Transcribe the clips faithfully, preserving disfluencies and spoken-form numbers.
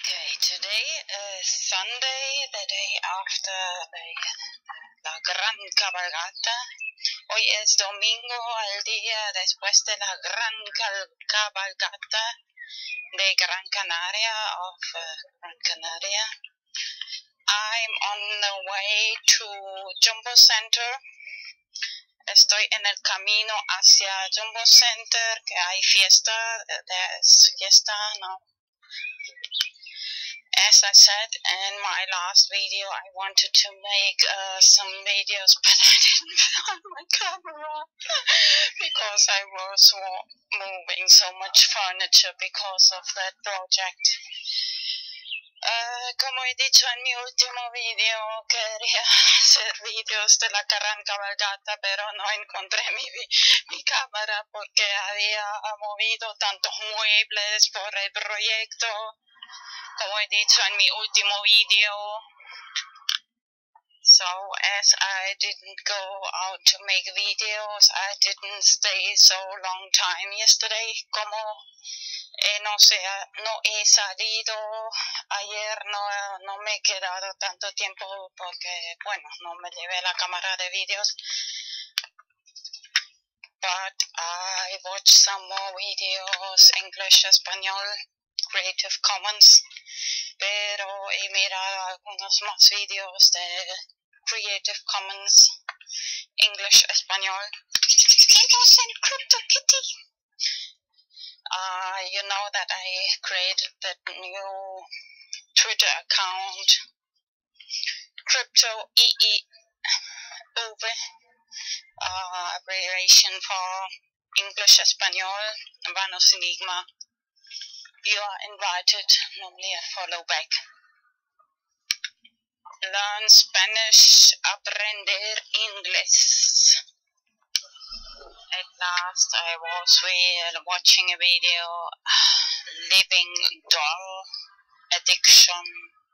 Okay, today is Sunday, the day after the, la gran cabalgata. Hoy es domingo, el día después de la gran cabalgata de Gran Canaria, of uh, Gran Canaria. I'm on the way to Jumbo Center. Estoy en el camino hacia Jumbo Center, que hay fiesta, there's fiesta, no. As I said in my last video, I wanted to make uh, some videos, but I didn't find my camera because I was moving so much furniture because of that project. Uh, como he dicho en mi último video, quería hacer videos de la gran cabalgata, pero no encontré mi, mi cámara porque había movido tantos muebles por el proyecto. Como he dicho en mi último video, so as I didn't go out to make videos, I didn't stay so long time yesterday. Como eh, no, sea, no he salido ayer, no, no me he quedado tanto tiempo porque, bueno, no me llevé la cámara de videos. But I watched some more videos, English, Español, Creative Commons. Pero he mirado algunos más videos de Creative Commons, English, Español. Innocent CryptoKitty. Uh, you know that I created that new Twitter account, Crypto E E V, uh, abbreviation for English, Español, Vanos Enigma. You are invited, normally I follow back. Learn Spanish, aprender inglés. At last I was watching a video, Living Doll Addiction.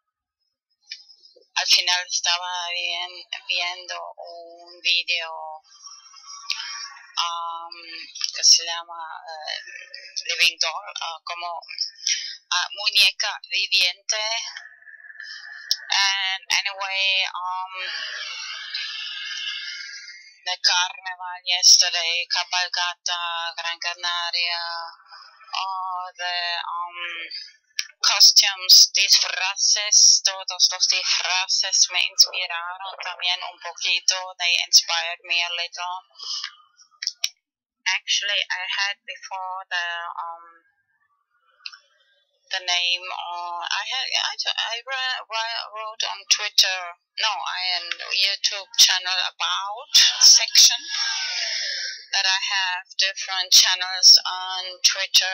Al final estaba bien, viendo un video um, que se llama uh, Living Doll, uh, como uh, muñeca viviente. And anyway, um, the carnival yesterday, Cabalgata, Gran Canaria, all the um, costumes, disfraces, todos los disfraces me inspiraron también un poquito. They inspired me a little. Actually, I had before the um, the name. Uh, I had I I wrote on Twitter. No, I had a YouTube channel about section that I have different channels on Twitter.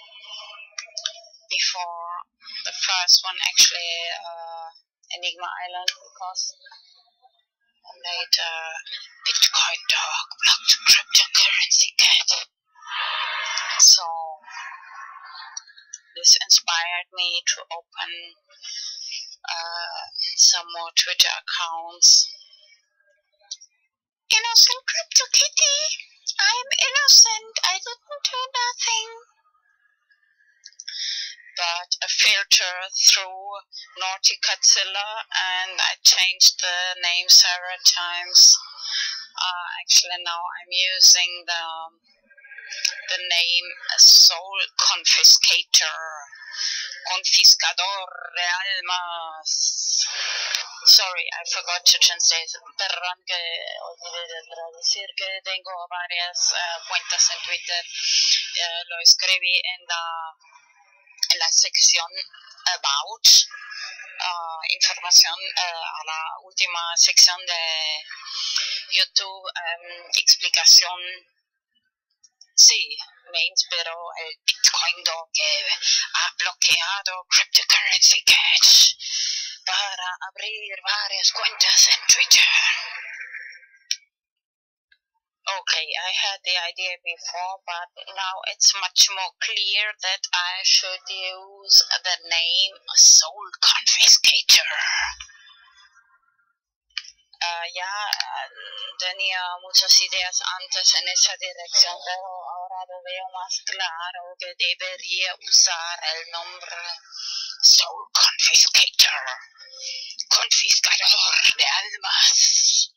Before the first one, actually, uh, Enigma Island, because I made uh, Bitcoin dog blocked cryptocurrency cat. So this inspired me to open uh, some more Twitter accounts. Innocent CryptoKitty, I'm innocent, I didn't do nothing. But a filter through Naughty Godzilla, and I changed the name several times. Uh, actually now I'm using the, the name Soul Confiscator. Confiscador de almas. Sorry, I forgot to translate. Perdón que olvidé de traducir que tengo varias uh, cuentas en Twitter. Uh, lo escribí en la, en la sección About. Uh, información uh, a la última sección de YouTube. Um, explicación. Sí, me inspiró el Bitcoin Dog que ha bloqueado Cryptocurrency Cash para abrir varias cuentas en Twitter. Okay, I had the idea before, but now it's much more clear that I should use the name Soul Confiscator. Uh, ya uh, tenía muchas ideas antes en esa dirección, pero ahora lo veo más claro que debería usar el nombre Soul confiscator. Confiscador de almas.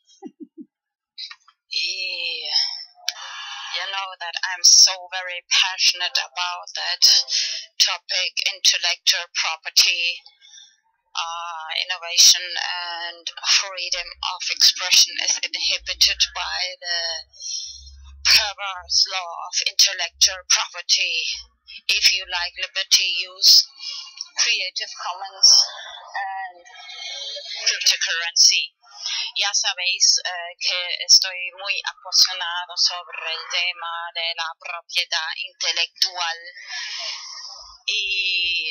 Yeah. You know that I'm so very passionate about that topic, intellectual property, uh, innovation, and freedom of expression is inhibited by the perverse law of intellectual property. If you like liberty, use Creative Commons and cryptocurrency. Ya sabéis eh, que estoy muy apasionado sobre el tema de la propiedad intelectual y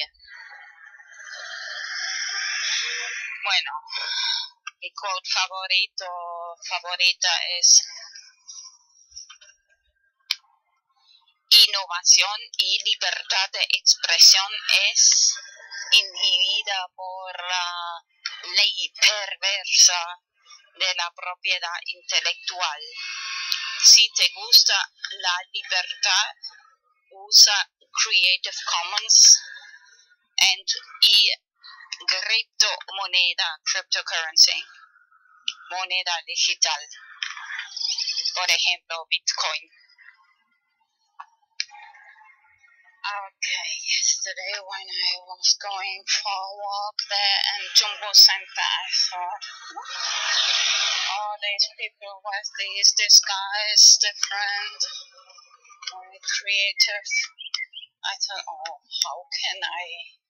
bueno, mi quote favorito favorita es: innovación y libertad de expresión es inhibida por la ley perversa de la propiedad intelectual. Si te gusta la libertad, usa Creative Commons and, y criptomoneda, cryptocurrency, moneda digital, por ejemplo, Bitcoin. Okay, yesterday when I was going for a walk there in Jumbo Center, I thought, all these people with these disguises, different, very creative. I thought, oh, how can I?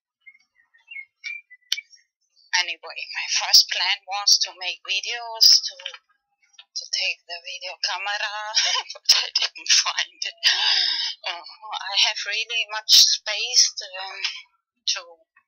Anyway, my first plan was to make videos, to to take the video camera, but I didn't find it. Oh, I have really much space to, um, to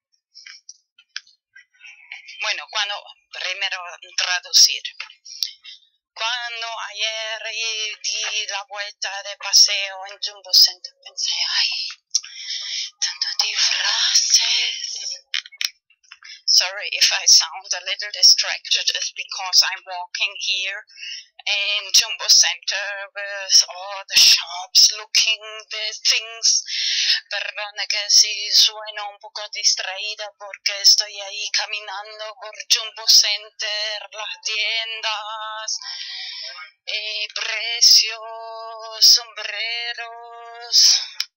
bueno, cuando, primero traducir. Cuando ayer di la vuelta de paseo en Jumbo Center, pensé, ay, tantos disfraces. Sorry if I sound a little distracted, it's because I'm walking here in Jumbo Center with all the shops looking the things. Perdona que si sueno un poco distraída porque estoy ahí caminando por Jumbo Center, las tiendas, eh, precios, sombreros.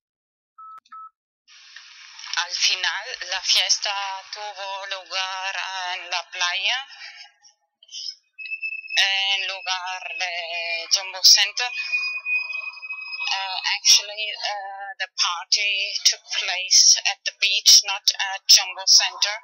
Al final la fiesta tuvo lugar en la playa, en lugar de Jumbo Center. Uh, actually, uh, the party took place at the beach, not at Jumbo Center.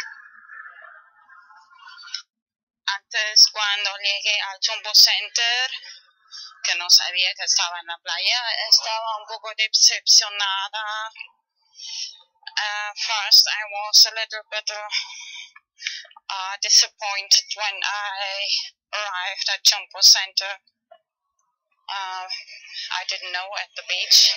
Antes, cuando llegué al Jumbo Center, que no sabía que estaba en la playa, estaba un poco decepcionada. Uh, first, I was a little bit uh, disappointed when I arrived at Jumbo Center. Uh, I didn't know at the beach.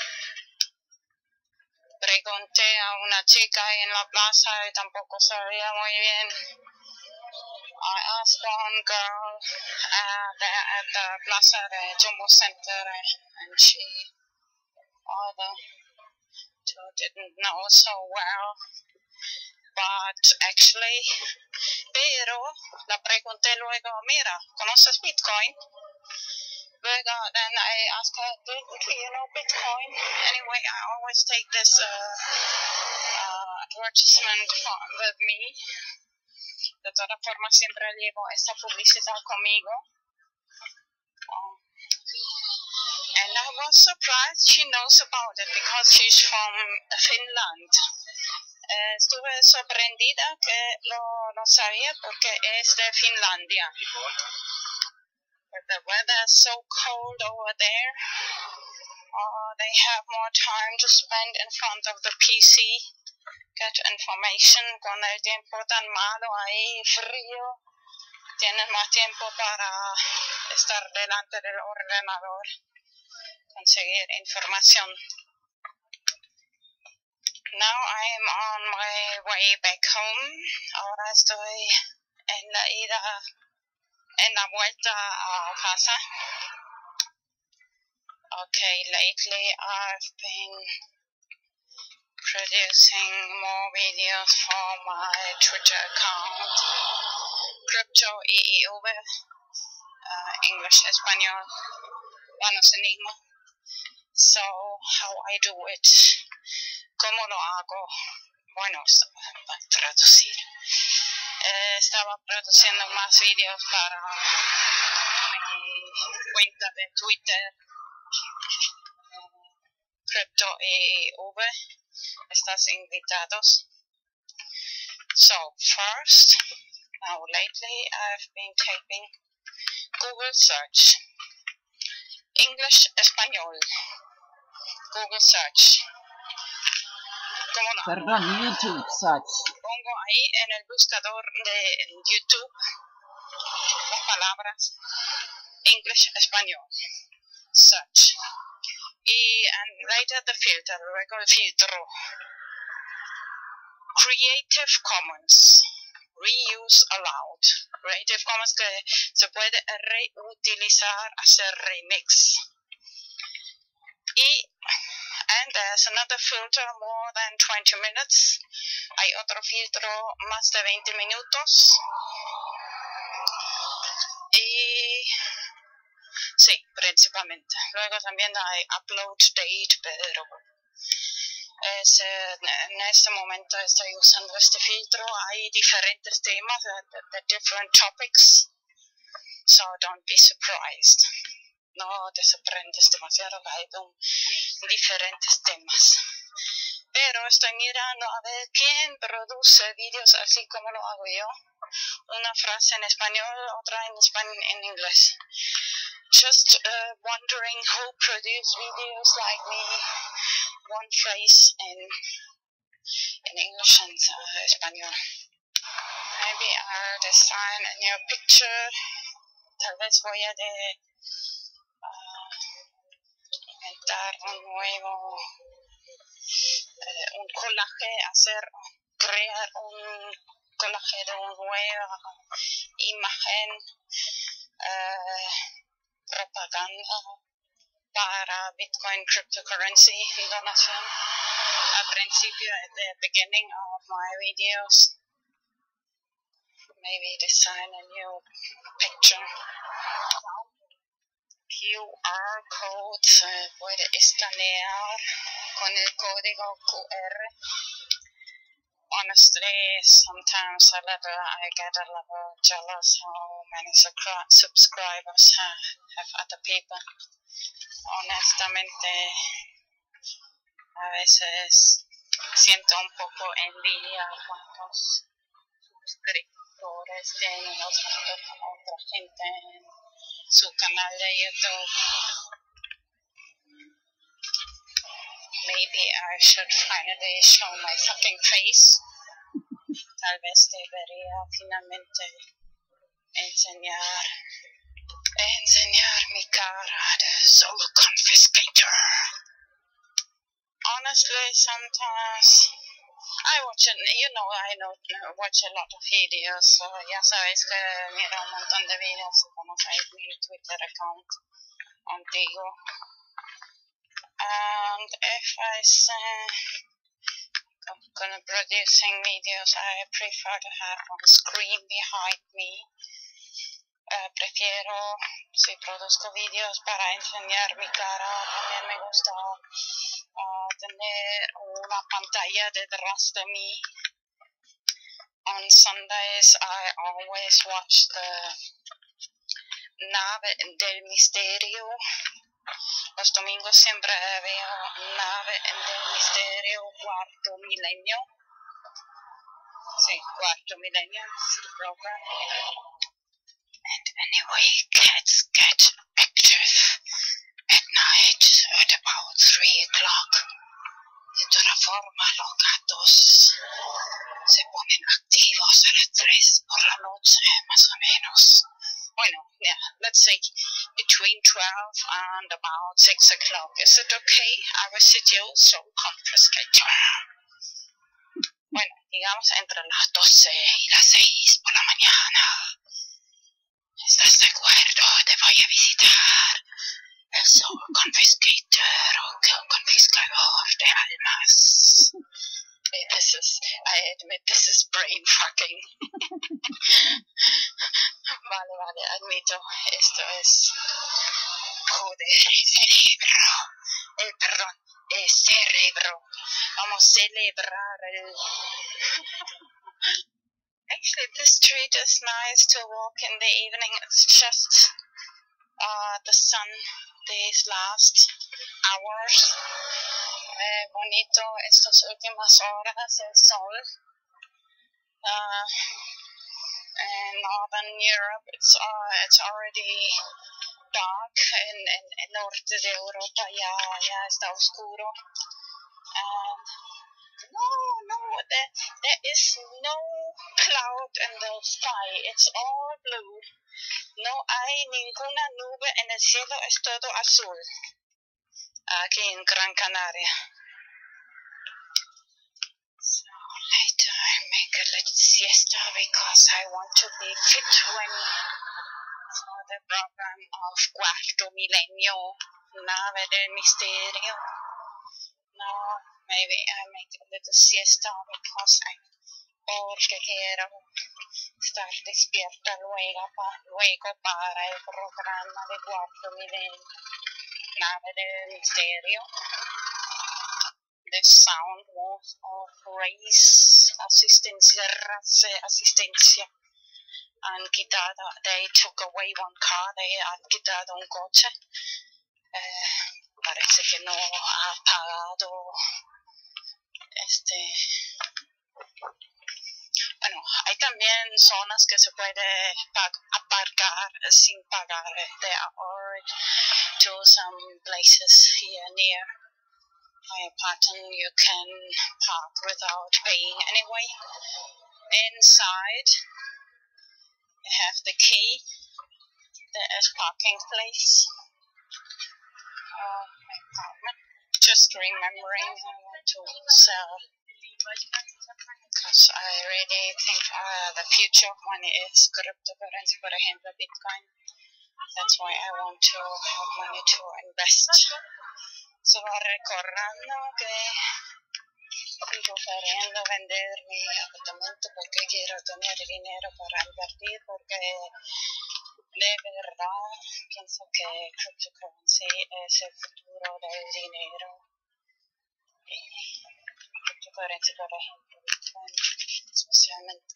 Pregunté a una chica en la plaza y tampoco sabía muy bien. I asked one girl uh, there at the plaza de Jumbo Center, and she either didn't know so well. But actually, pero la pregunté luego, mira, ¿conoces Bitcoin? Luego, then I asked her, do, do you know Bitcoin? Anyway, I always take this uh, uh, advertisement with me. De todas formas, siempre llevo esta publicidad conmigo. Um, and I was surprised she knows about it because she's from Finland. Eh, estuve sorprendida que lo, lo sabía porque es de Finlandia. But the weather is so cold over there. Uh, they have more time to spend in front of the P C. Get information con el tiempo tan malo ahí, frío, tienen más tiempo para estar delante del ordenador, conseguir información. Now I'm on my way back home. Ahora estoy en la ida, en la vuelta a casa. Okay, lately I've been producing more videos for my Twitter account, Crypto E E V, uh, English, Espanol, Vanos Enigma. So, how I do it, ¿cómo lo hago? Bueno, estaba traducir. Eh, estaba produciendo más videos para mi cuenta de Twitter, Crypto E E V. Estás invitados. So, first, now lately I've been typing Google search, English, Español, Google search. ¿Cómo no? Perdón, YouTube search. Pongo ahí en el buscador de YouTube las palabras English, Español, search. Y and later the filter, luego el filtro. Creative Commons, reuse allowed. Creative Commons que se puede reutilizar, hacer remix. Y and there's another filter more than twenty minutes. Hay otro filtro más de veinte minutos. Y sí, principalmente. Luego también hay upload date, pero es, en este momento estoy usando este filtro. Hay diferentes temas, the, the different topics. So don't be surprised. No te sorprendes demasiado, hay diferentes temas. Pero estoy mirando a ver quién produce vídeos así como lo hago yo. Una frase en español, otra en español, en inglés. Just uh, wondering who produce videos like me. One phrase in in English and uh, español. Maybe I'll design a new picture. Tal vez voy a de uh, inventar un nuevo uh, un collage, hacer crear un collage de una nueva imagen, uh, propaganda para Bitcoin cryptocurrency donación al principio, at the beginning of my videos. Maybe design a new picture. Q R code se puede escanear con el código Q R. Honestly, sometimes a little, I get a little jealous how many subscribers have, have other people. Honestamente, a veces siento un poco envidia cuántos suscriptores tienen otra, otra gente en su canal de YouTube. Maybe I should finally show my fucking face. Tal vez debería finalmente enseñar, enseñar mi cara de Soul Confiscator. Honestly, sometimes I watch it, you know, I know, watch a lot of videos, so ya sabes que miro un montón de videos y conocéis mi Twitter account antiguo. And if I say I'm gonna producing videos, I prefer to have one screen behind me. Uh, prefiero, si produzco videos para enseñar mi cara, también me gusta uh, tener una pantalla detrás de mí. On Sundays, I always watch the Nave del Misterio. Los domingos siempre veo Nave del Misterio, Cuarto Milenio. Sí, Cuarto Milenio is the program. And anyway, cats get active at night at about three o'clock. De toda forma, los gatos se ponen activos a las tres por la noche, más o menos. Bueno, yeah, let's say between twelve and about six o'clock. Is it okay? I will sit you so confiscator. Bueno, digamos entre las doce y las seis por la mañana. ¿Estás de acuerdo? Te voy a visitar. El Soul Confiscator o confiscador de almas. is, I admit, this is brain fucking. Vale, vale, admito, esto es... Joder, cerebro. Eh, perdón, eh, cerebro. Vamos a celebrar el... Actually, this street is nice to walk in the evening. It's just uh, the sun, these last hours. Eh, bonito estas últimas horas, el sol. Uh, in Northern Europe, it's uh, it's already dark. En, en, en norte de Europa ya, ya está oscuro. And no, no, there, there is no cloud in the sky. It's all blue. No hay ninguna nube en el cielo, es todo azul. Aquí en Gran Canaria. So later I make a little siesta because I want to be fit when for the program of Cuarto Milenio, Nave del Misterio. No, maybe I make a little siesta because I porque quiero estar despierta luego, pa, luego para el programa de Cuarto Milenio, Nave del Misterio. The sound was of race, asistencia, race, asistencia. Han quitado, they took away one car, they han quitado un coche. Eh, parece que no ha pagado este... Bueno, hay también zonas que se puede aparcar sin pagar. There are to some places here near my apartment you can park without paying anyway. Inside you have the key. There is parking place. Uh, my apartment. Just remembering I want to sell because I really think uh, the future of money is cryptocurrency, for example, Bitcoin. That's why I want to have money to invest. So recordando que estoy prefiriendo vender mi apartamento porque quiero tener dinero para invertir, porque de verdad pienso que cryptocurrency es el futuro del dinero. Y cryptocurrency, por ejemplo, Bitcoin especialmente.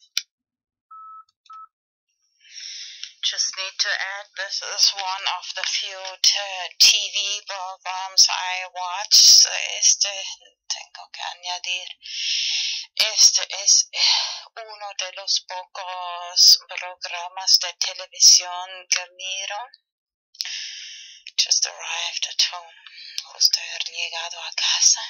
Just need to add, this is one of the few T V programs I watch. Este, tengo que añadir, este es uno de los pocos programas de televisión que miro. Just arrived at home. Justo he llegado a casa.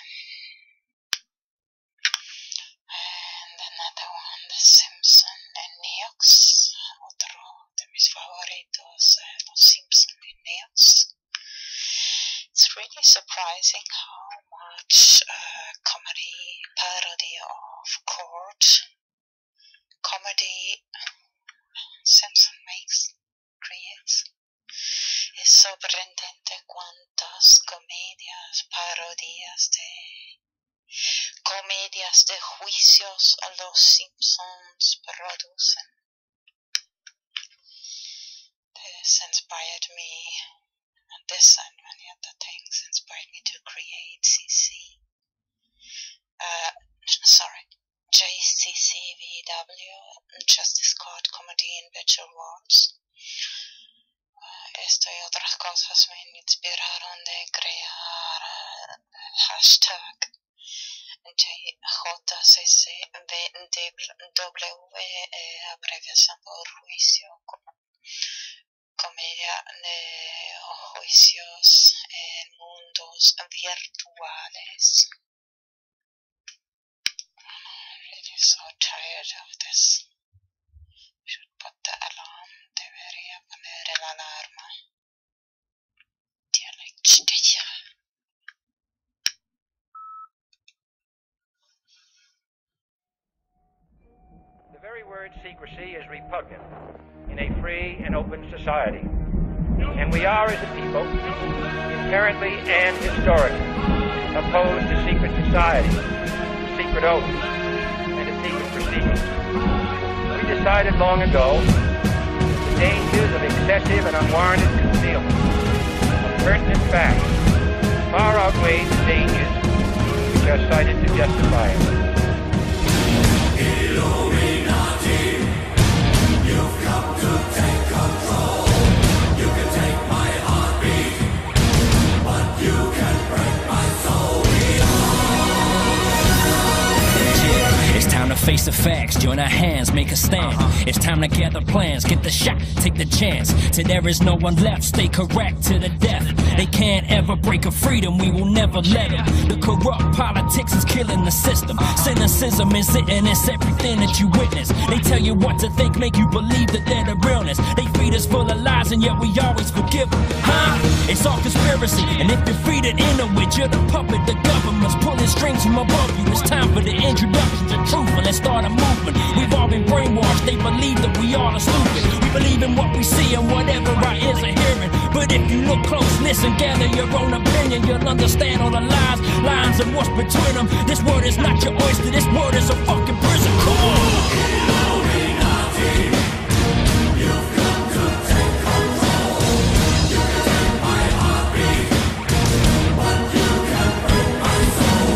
And another one, The Simpsons and Neox. Otro de mis favoritos, uh, Los Simpsons and Neox. It's really surprising how much uh, comedy, parody of court, comedy Simpson makes, creates. Es sorprendente cuántas comedias, parodias de comedias de juicios a los Simpsons producen. This inspired me, and this and many other things inspired me to create C C. Uh, sorry, J C C V W, Justice Court Comedy in Virtual Worlds. Uh, esto y otras cosas me inspiraron de crear uh, el hashtag J C C V W, eh, abreviación por juicio, comedia de juicios en mundos virtuales. I'm really so tired of this. Should put the alarm. Debería poner el alarma. The very word secrecy is repugnant in a free and open society. And we are, as a people, inherently and historically opposed to secret society, secret oaths, secret proceedings. We decided long ago that the dangers of excessive and unwarranted concealment of pertinent facts far outweigh the dangers which are cited to justify it. Illuminati, you've come to take control. You can take my heartbeat, but you can break my soul. It's time to face the facts, join our hands, make a stand. Uh-huh. It's time to gather plans, get the shot, take the chance. Till there is no one left, stay correct to the death. They can't ever break a freedom, we will never let them. The corrupt politics is killing the system. Cynicism is it, and it's everything that you witness. They tell you what to think, make you believe that they're the realness. They feed us full of lies, and yet we always forgive them. Huh? It's all conspiracy, and if you're feeding into it, you're the puppet. The government's pulling strings from above you. It's time for the introduction to truth, and let's start a movement. We've all been brainwashed, they believe that we all are stupid. We believe in what we see and whatever our ears are hearing. But if you look close, listen, gather your own opinion, you'll understand all the lies, lines and what's between them. This word is not your oyster, this word is a fucking prison. Come on! Illuminati, you've come to take control. You can take my heartbeat, but you can break my soul.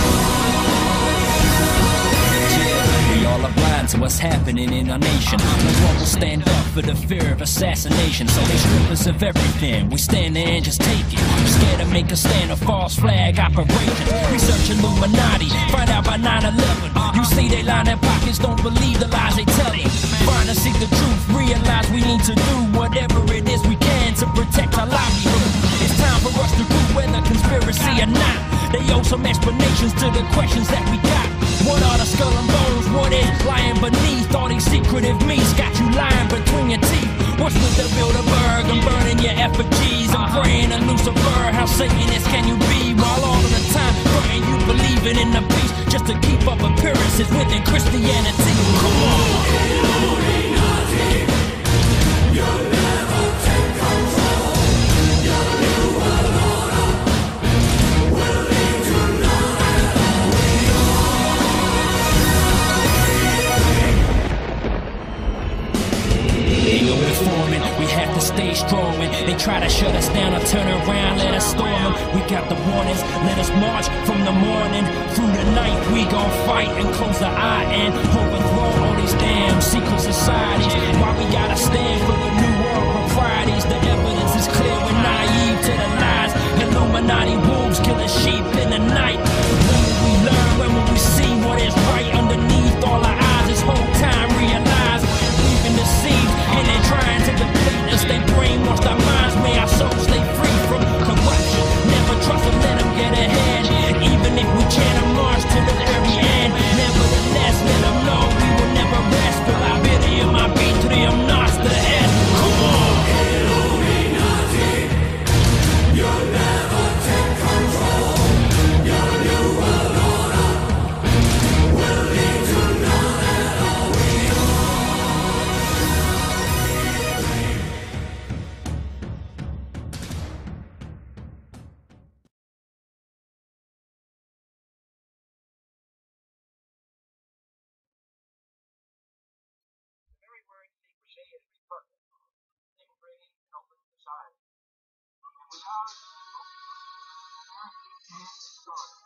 We all are blind to what's happening in our nation. No one will stand up for the fear of assassination. So they strip us of everything. We stand there and just take it. Scared to make a stand, a false flag operation. Research Illuminati, find out by nine eleven. You see they line their pockets, don't believe the lies they tell you. Find and seek the truth, realize we need to do whatever it is we can to protect our livelihood. It's time for us to prove whether conspiracy or not. They owe some explanations to the questions that we got. What are the skull and bones? What is lying beneath all these secretive meats? Got you lying between your teeth. What's with the Bilderberg and burning your effigies? I'm praying to Lucifer, how Satanist can you be? While all of the time praying you believing in the peace, just to keep up appearances within Christianity. Come on! Illuminati, you'll never take control. Your new world order will lead to none at all. Ain't no reforming, we have to stay strong. When they try to shut us down or turn around, let us storm them. We got the warnings, let us march from the morning through the night. We gon' fight and close the eye and overthrow all these damn secret societies. Why we gotta stand for the new world proprieties? The evidence is clear, we're naive to the lies. Illuminati wolves killing sheep in the night. When will we learn? When will we see what is right underneath all our eyes? This whole time realize we've been deceived and they're trying to deplete us. They brainwashed our minds, may our souls stay free from corruption. Never trust them, let them get ahead. Even if we can't march to the very end, nevertheless, let them know we will never rest. Till I bid in my betrium noster head. Come on! Illuminati, you'll never take control. Your new world order will lead to none at all. The very word secrecy is repugnant in a free and open society. And we are, as a people, currently in the story.